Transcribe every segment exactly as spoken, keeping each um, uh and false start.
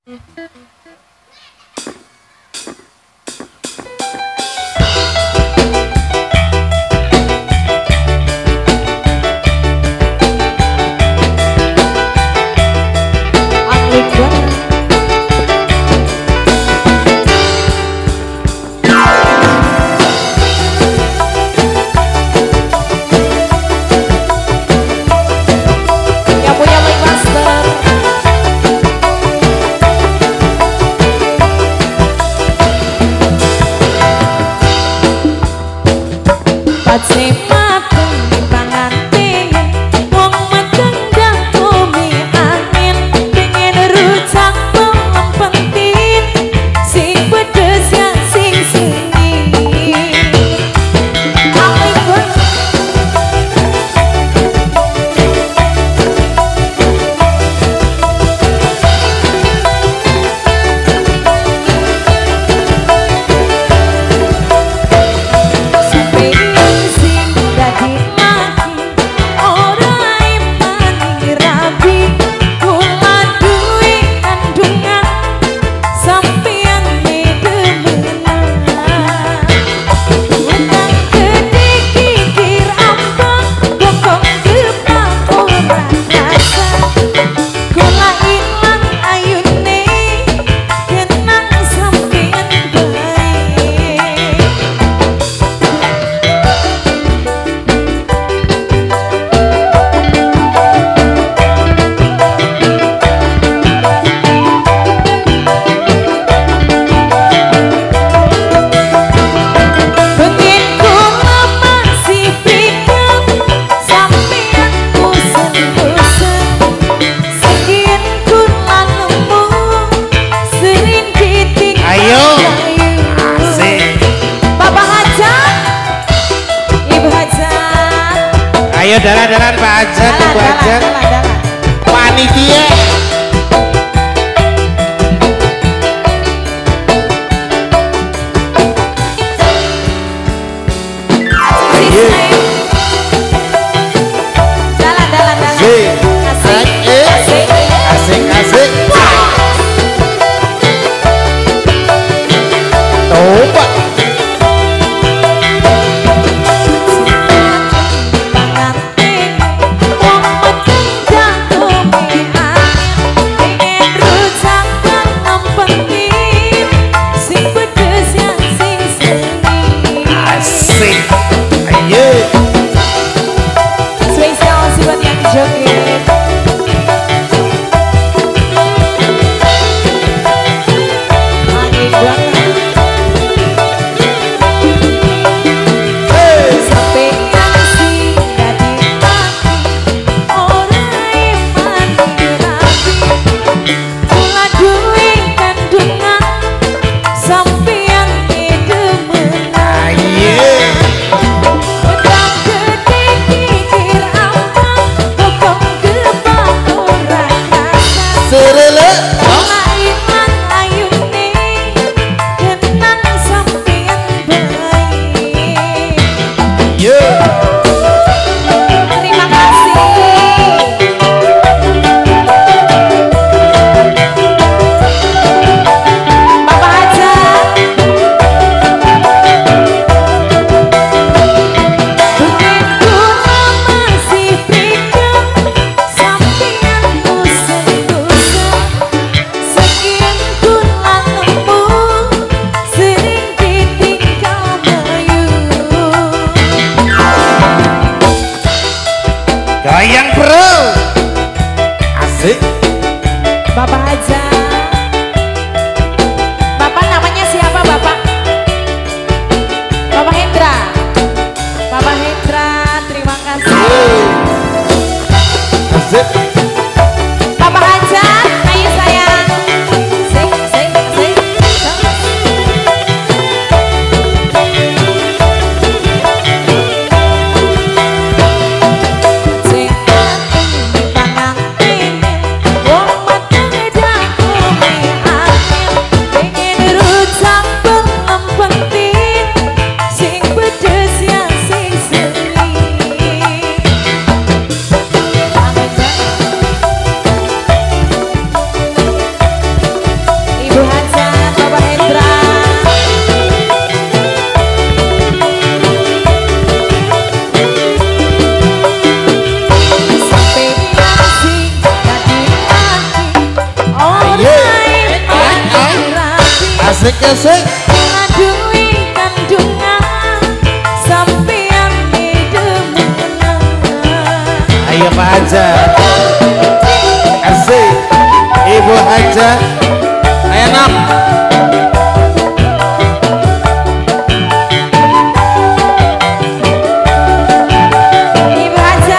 Ayo dalan-dalan Pak Hajar, Bu Hajar, panitia. Dalan-dalan, asik, asik, asik, asik. Coba. Goyang bro, asik. Bapak aja. Bapak namanya siapa Bapak? Bapak Hendra. Bapak Hendra, terima kasih. Asik. Bapak aja, ayo sayang. Sing, sing, sing. asik asik. Aduh kandungan sampean demenan. Ayo Pak Haja. Asik. Ibu Haja. Ayo Nam. Ibu Haja.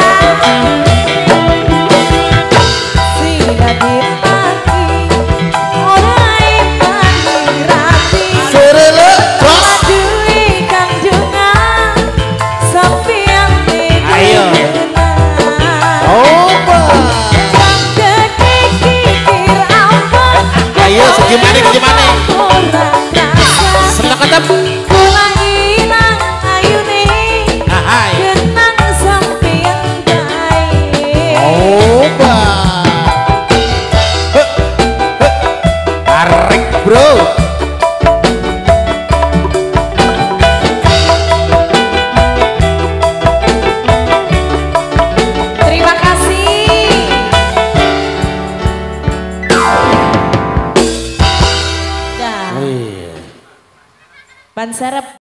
Sila dipaki ora ipani rapi. Serele bos. Aduh kandungan sampean Ayo. Oh Pak. Ayo segimana segimana. Senang ketep. Pulang ilang ayune. Hai. Kenang sampeyan bae. Oh Pak. Arek bro. Terima kasih. Dah. Wih. Ban serep.